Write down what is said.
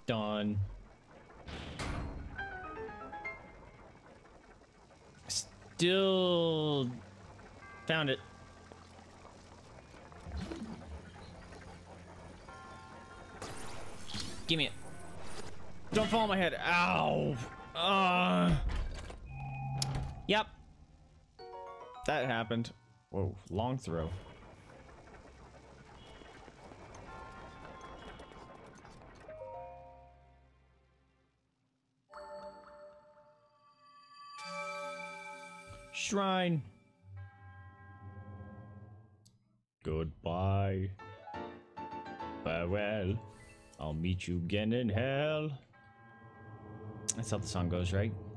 Done. Still found it. Give me it. Don't fall on my head. Ow. Yep. That happened. Whoa, long throw. Shrine. Goodbye. Farewell. I'll meet you again in hell. That's how the song goes, right?